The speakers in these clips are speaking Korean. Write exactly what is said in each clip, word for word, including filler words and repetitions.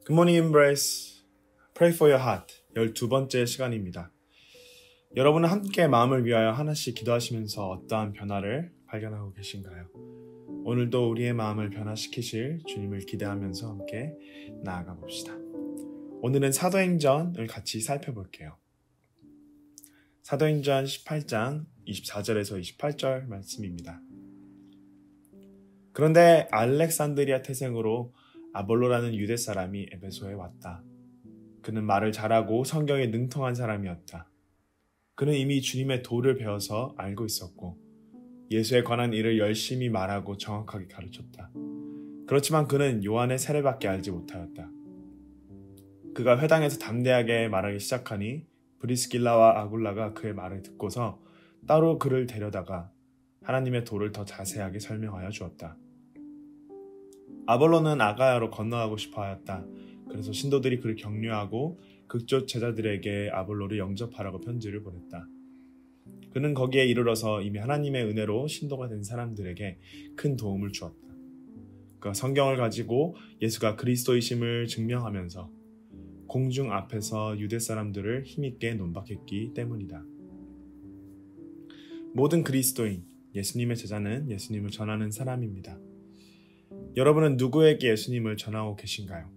굿모닝 Embrace, Pray for your heart 열두 번째 시간입니다. 여러분은 함께 마음을 위하여 하나씩 기도하시면서 어떠한 변화를 발견하고 계신가요? 오늘도 우리의 마음을 변화시키실 주님을 기대하면서 함께 나아가 봅시다. 오늘은 사도행전을 같이 살펴볼게요. 사도행전 십팔 장 이십사 절에서 이십팔 절 말씀입니다. 그런데 알렉산드리아 태생으로 아볼로라는 유대 사람이 에베소에 왔다. 그는 말을 잘하고 성경에 능통한 사람이었다. 그는 이미 주님의 도를 배워서 알고 있었고 예수에 관한 일을 열심히 말하고 정확하게 가르쳤다. 그렇지만 그는 요한의 세례밖에 알지 못하였다. 그가 회당에서 담대하게 말하기 시작하니 브리스길라와 아굴라가 그의 말을 듣고서 따로 그를 데려다가 하나님의 도를 더 자세하게 설명하여 주었다. 아볼로는 아가야로 건너가고 싶어 하였다. 그래서 신도들이 그를 격려하고 극조 제자들에게 아볼로를 영접하라고 편지를 보냈다. 그는 거기에 이르러서 이미 하나님의 은혜로 신도가 된 사람들에게 큰 도움을 주었다. 그가 성경을 가지고 예수가 그리스도이심을 증명하면서 공중 앞에서 유대 사람들을 힘있게 논박했기 때문이다. 모든 그리스도인, 예수님의 제자는 예수님을 전하는 사람입니다. 여러분은 누구에게 예수님을 전하고 계신가요?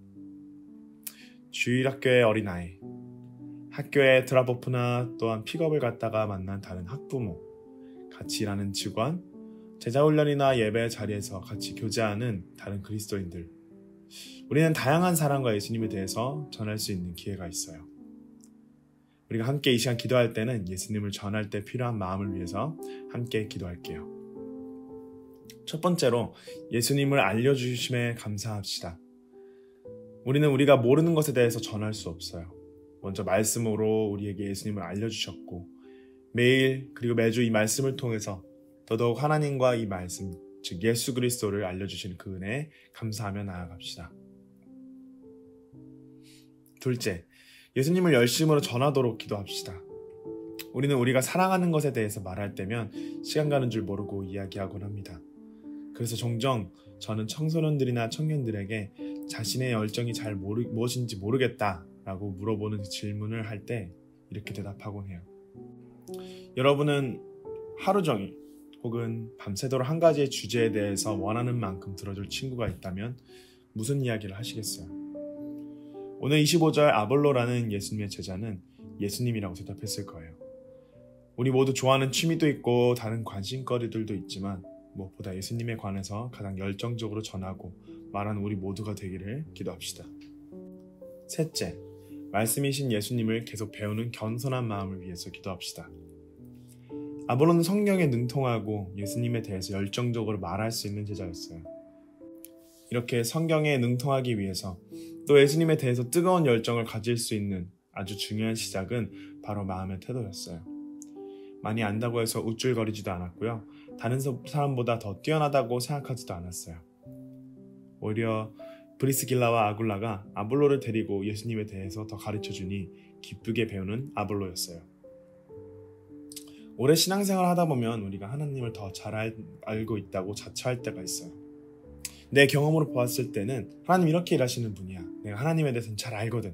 주일학교의 어린아이, 학교의 드랍오프나 또한 픽업을 갔다가 만난 다른 학부모, 같이 일하는 직원, 제자훈련이나 예배 자리에서 같이 교제하는 다른 그리스도인들, 우리는 다양한 사람과 예수님에 대해서 전할 수 있는 기회가 있어요. 우리가 함께 이 시간 기도할 때는 예수님을 전할 때 필요한 마음을 위해서 함께 기도할게요. 첫 번째로 예수님을 알려주심에 감사합시다. 우리는 우리가 모르는 것에 대해서 전할 수 없어요. 먼저 말씀으로 우리에게 예수님을 알려주셨고 매일 그리고 매주 이 말씀을 통해서 더더욱 하나님과 이 말씀, 즉 예수 그리스도를 알려주시는 그 은혜에 감사하며 나아갑시다. 둘째, 예수님을 열심으로 전하도록 기도합시다. 우리는 우리가 사랑하는 것에 대해서 말할 때면 시간 가는 줄 모르고 이야기하곤 합니다. 그래서 종종 저는 청소년들이나 청년들에게 자신의 열정이 잘 모르, 무엇인지 모르겠다라고 물어보는 질문을 할 때 이렇게 대답하곤 해요. 여러분은 하루 종일 혹은 밤새도록 한 가지의 주제에 대해서 원하는 만큼 들어줄 친구가 있다면 무슨 이야기를 하시겠어요? 오늘 이십오 절 아볼로라는 예수님의 제자는 예수님이라고 대답했을 거예요. 우리 모두 좋아하는 취미도 있고 다른 관심거리들도 있지만 무엇보다 예수님에 관해서 가장 열정적으로 전하고 말하는 우리 모두가 되기를 기도합시다. 셋째, 말씀이신 예수님을 계속 배우는 겸손한 마음을 위해서 기도합시다. 아볼로는 성경에 능통하고 예수님에 대해서 열정적으로 말할 수 있는 제자였어요. 이렇게 성경에 능통하기 위해서 또 예수님에 대해서 뜨거운 열정을 가질 수 있는 아주 중요한 시작은 바로 마음의 태도였어요. 많이 안다고 해서 우쭐거리지도 않았고요. 다른 사람보다 더 뛰어나다고 생각하지도 않았어요. 오히려 브리스길라와 아굴라가 아볼로를 데리고 예수님에 대해서 더 가르쳐주니 기쁘게 배우는 아볼로였어요. 오래 신앙생활을 하다 보면 우리가 하나님을 더 잘 알고 있다고 자처할 때가 있어요. 내 경험으로 보았을 때는 하나님 이렇게 일하시는 분이야. 내가 하나님에 대해서는 잘 알거든.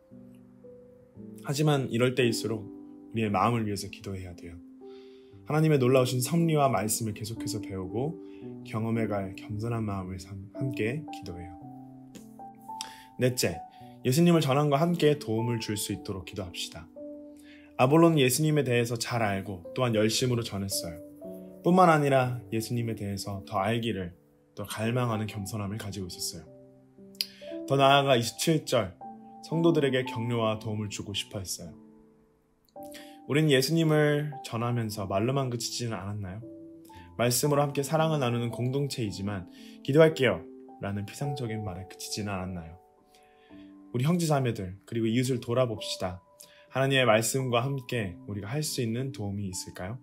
하지만 이럴 때일수록 우리의 마음을 위해서 기도해야 돼요. 하나님의 놀라우신 섭리와 말씀을 계속해서 배우고 경험해갈 겸손한 마음을 함께 기도해요. 넷째, 예수님을 전함과 함께 도움을 줄 수 있도록 기도합시다. 아볼로는 예수님에 대해서 잘 알고 또한 열심으로 전했어요. 뿐만 아니라 예수님에 대해서 더 알기를 또 갈망하는 겸손함을 가지고 있었어요. 더 나아가 이십칠 절, 성도들에게 격려와 도움을 주고 싶어 했어요. 우리는 예수님을 전하면서 말로만 그치지는 않았나요? 말씀으로 함께 사랑을 나누는 공동체이지만 기도할게요 라는 피상적인 말에 그치지는 않았나요? 우리 형제자매들 그리고 이웃을 돌아봅시다. 하나님의 말씀과 함께 우리가 할 수 있는 도움이 있을까요?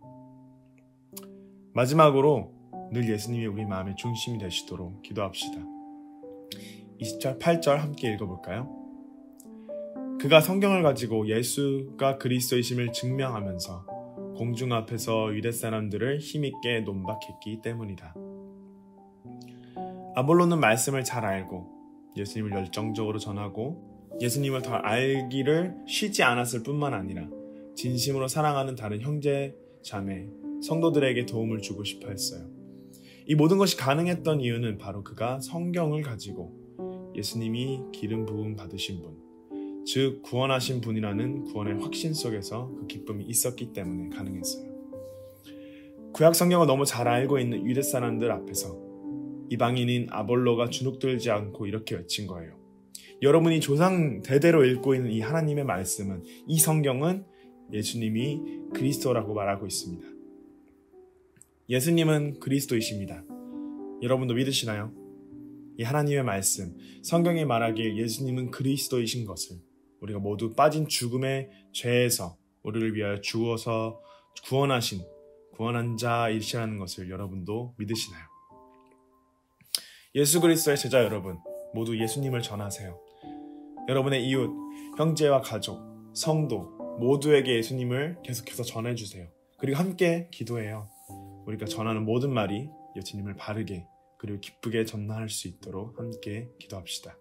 마지막으로 늘 예수님이 우리 마음의 중심이 되시도록 기도합시다. 이십팔 절 함께 읽어볼까요? 그가 성경을 가지고 예수가 그리스도이심을 증명하면서 공중 앞에서 유대 사람들을 힘있게 논박했기 때문이다. 아볼로는 말씀을 잘 알고 예수님을 열정적으로 전하고 예수님을 더 알기를 쉬지 않았을 뿐만 아니라 진심으로 사랑하는 다른 형제, 자매, 성도들에게 도움을 주고 싶어 했어요. 이 모든 것이 가능했던 이유는 바로 그가 성경을 가지고 예수님이 기름 부음 받으신 분, 즉 구원하신 분이라는 구원의 확신 속에서 그 기쁨이 있었기 때문에 가능했어요. 구약 성경을 너무 잘 알고 있는 유대 사람들 앞에서 이방인인 아볼로가 주눅들지 않고 이렇게 외친 거예요. 여러분이 조상 대대로 읽고 있는 이 하나님의 말씀은, 이 성경은 예수님이 그리스도라고 말하고 있습니다. 예수님은 그리스도이십니다. 여러분도 믿으시나요? 이 하나님의 말씀, 성경이 말하기에 예수님은 그리스도이신 것을, 우리가 모두 빠진 죽음의 죄에서 우리를 위하여 죽어서 구원하신 구원한 자이시라는 것을 여러분도 믿으시나요? 예수 그리스도의 제자 여러분, 모두 예수님을 전하세요. 여러분의 이웃, 형제와 가족, 성도 모두에게 예수님을 계속해서 전해주세요. 그리고 함께 기도해요. 우리가 전하는 모든 말이 예수님을 바르게 그리고 기쁘게 전할 수 있도록 함께 기도합시다.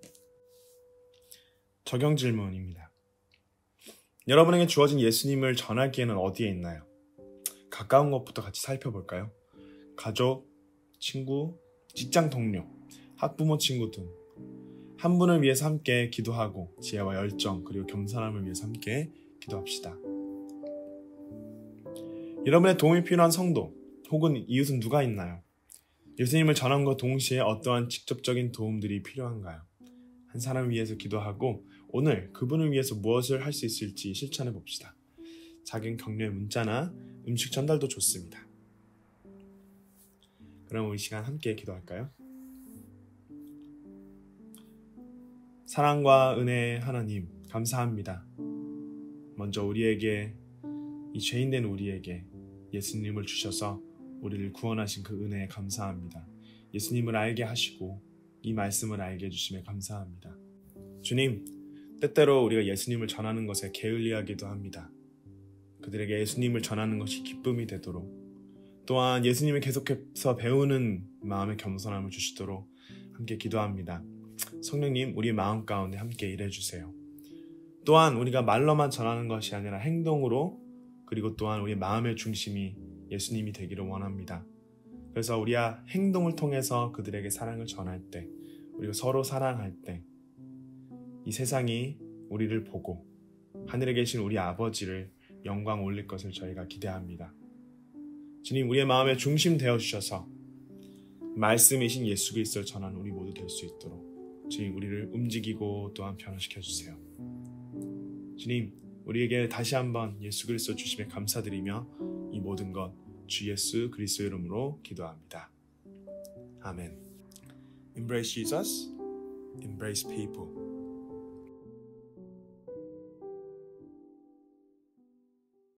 적용 질문입니다. 여러분에게 주어진 예수님을 전할 기회는 어디에 있나요? 가까운 것부터 같이 살펴볼까요? 가족, 친구, 직장 동료, 학부모 친구 등 한 분을 위해서 함께 기도하고 지혜와 열정 그리고 겸손함을 위해서 함께 기도합시다. 여러분의 도움이 필요한 성도 혹은 이웃은 누가 있나요? 예수님을 전함과 동시에 어떠한 직접적인 도움들이 필요한가요? 한 사람을 위해서 기도하고 오늘 그분을 위해서 무엇을 할 수 있을지 실천해 봅시다. 작은 격려의 문자나 음식 전달도 좋습니다. 그럼 이 시간 함께 기도할까요? 사랑과 은혜의 하나님, 감사합니다. 먼저 우리에게, 이 죄인된 우리에게 예수님을 주셔서 우리를 구원하신 그 은혜에 감사합니다. 예수님을 알게 하시고 이 말씀을 알게 해주심에 감사합니다. 주님, 때때로 우리가 예수님을 전하는 것에 게을리하기도 합니다. 그들에게 예수님을 전하는 것이 기쁨이 되도록, 또한 예수님을 계속해서 배우는 마음의 겸손함을 주시도록 함께 기도합니다. 성령님, 우리 마음 가운데 함께 일해주세요. 또한 우리가 말로만 전하는 것이 아니라 행동으로, 그리고 또한 우리 마음의 중심이 예수님이 되기를 원합니다. 그래서 우리가 행동을 통해서 그들에게 사랑을 전할 때, 우리가 서로 사랑할 때 이 세상이 우리를 보고 하늘에 계신 우리 아버지를 영광 올릴 것을 저희가 기대합니다. 주님, 우리의 마음의 중심 되어주셔서 말씀이신 예수 그리스도를 전하는 우리 모두 될 수 있도록 주님, 우리를 움직이고 또한 변화시켜주세요. 주님, 우리에게 다시 한번 예수 그리스도 주심에 감사드리며 이 모든 것 주 예수 그리스도 이름으로 기도합니다. 아멘. Embrace Jesus, embrace people.